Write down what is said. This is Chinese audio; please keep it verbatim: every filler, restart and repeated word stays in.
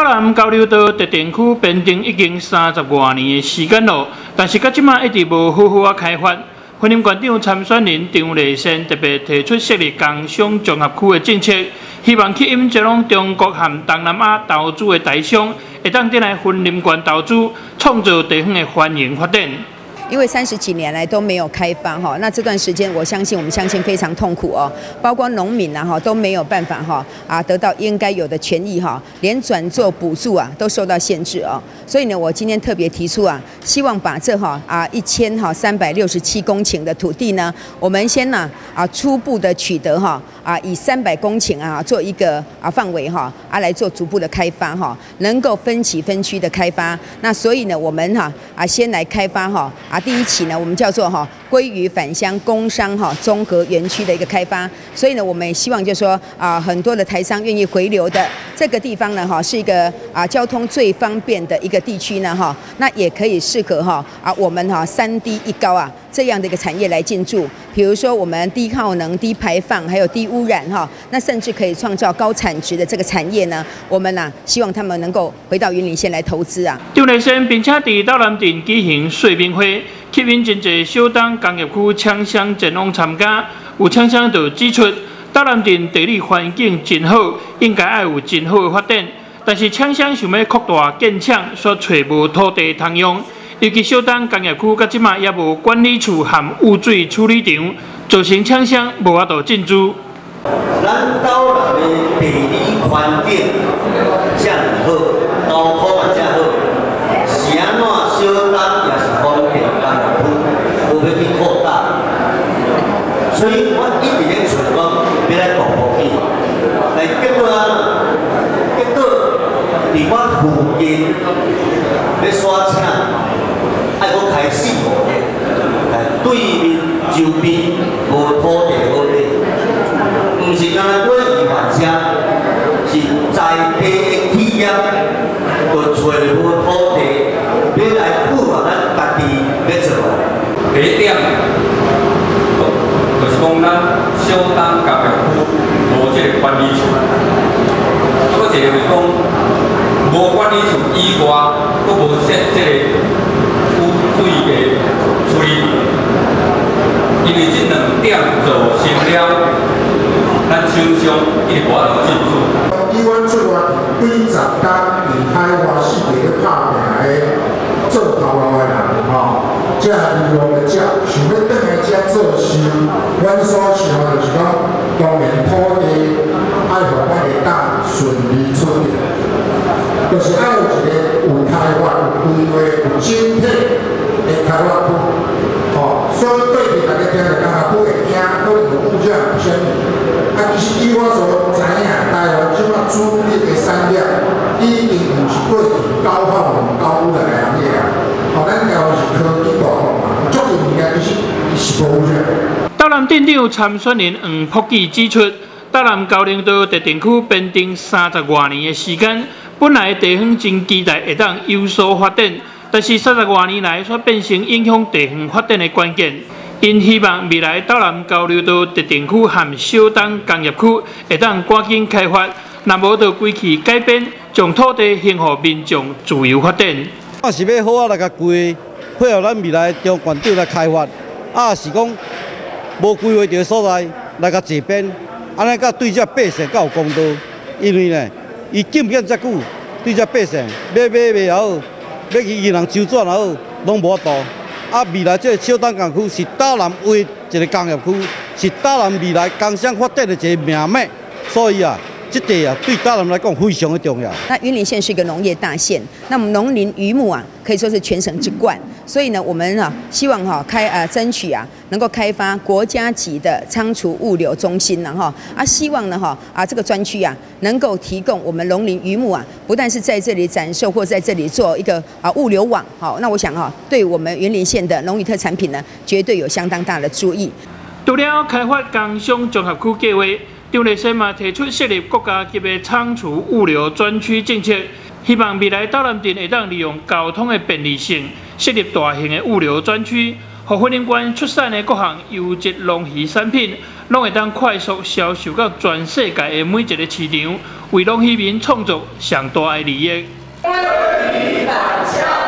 斗南交流道特定区编定已经三十多年的时间了，但是到即马一直无好好啊开发。婚姻县长参选人张丽仙特别提出设立工商综合区的政策，希望吸引这种中国和东南亚投资的台商，会当进来婚姻县投资，创造地方的繁荣发展。 因为三十几年来都没有开发哈，那这段时间我相信我们相信非常痛苦哦，包括农民啊哈都没有办法哈啊得到应该有的权益哈，连转做补助啊都受到限制哦，所以呢，我今天特别提出啊，希望把这哈啊一千哈三百六十七公顷的土地呢，我们先呢啊初步的取得哈啊以三百公顷啊做一个啊范围哈啊来做逐步的开发哈，能够分期分区的开发，那所以呢，我们哈啊先来开发哈。 啊，第一期呢，我们叫做哈鲑鱼返乡工商哈综合园区的一个开发，所以呢，我们也希望就是说啊，很多的台商愿意回流的这个地方呢，哈是一个啊交通最方便的一个地区呢，哈，那也可以适合哈啊我们哈三低一高啊这样的一个产业来进驻，比如说我们低耗能、低排放，还有低污染哈，那甚至可以创造高产值的这个产业呢，我们呐、啊、希望他们能够回到云林县来投资啊。 张丽仙并且在斗南镇举行说明会。 吸引真侪小东工业区厂商前往参加，有厂商就指出，斗南镇地理环境真好，应该要有真好的发展。但是厂商想要扩大建厂，所找无土地通用，尤其小东工业区到即马也无管理处和污水处理场，造成厂商无法度进驻。 咱斗南的地理环境这么好，路况也这好，是安怎小东也是方便？ 无要去扩大，所以我一直咧想讲要来大步去，但结果啊，结果伫我附近要刷车，爱搁开四五个，但对面周边无土地好买，毋是干那过鱼贩车，是在地的企业，就找无土地，要来符合咱家己要做啊。 第一点，就是讲咱小东工业区无这个管理处，再一个就是讲无管理处以外，佫无设这个污水的处理，因为这两点造成了咱厂商一直无法度进驻。 以阮出外几十工伫海外四地咧拍拼的做头路的人吼。 这利用的这，想要转来这做事，阮所想的就是讲，当然土地爱互咱会当顺利出入，就是爱有一个有开发、有规划、有整体的开发区。哦，所以对面大家听着，刚才不会听，可能有误解啥物。啊，其实以我所知影，台湾即马主力的产业已经毋是过去高耗能、高污染的行业啊。哦，咱台湾是科技大。 斗南镇长参选人黄福记指出，斗南交流道特定区编定三十多年的时间，本来地方真期待会当有所发展，但是三十多年来却变成影响地方发展的关键。因希望未来斗南交流道特定区和小东工业区会当赶紧开发，若无就规气改变，将土地还予民众自由发展。 我是要好啊来甲规。 配合咱未来中县长来开发，啊是讲无规划到所在来甲这边，安尼甲对这百姓较有公道。因为呢，伊禁建遮久，对这百姓要买卖也好，要去银行周转也好，拢无法度。啊，未来这个小东工区是斗南为一个工业区，是斗南未来工商发展的一个命脉，所以啊。 这地啊，对斗南来讲非常的重要。 那云林县是一个农业大县，那么农林渔牧啊，可以说是全省之冠。所以呢，我们啊，希望哈、啊、开啊争取啊，能够开发国家级的仓储物流中心呢哈啊，希望呢哈啊这个专区啊，能够提供我们农林渔牧啊，不但是在这里展售，或在这里做一个啊物流网。好，那我想哈、啊，对我们云林县的农渔特产品呢，绝对有相当大的注意。 除了开发工商综合区计划。 张丽仙嘛提出设立国家级的仓储物流专区政策，希望未来斗南镇会当利用交通的便利性，设立大型的物流专区，让婚姻县出产的各项优质农渔产品， 拢会当快速销售到全世界的每一个市场，为农渔民创造上大的利益。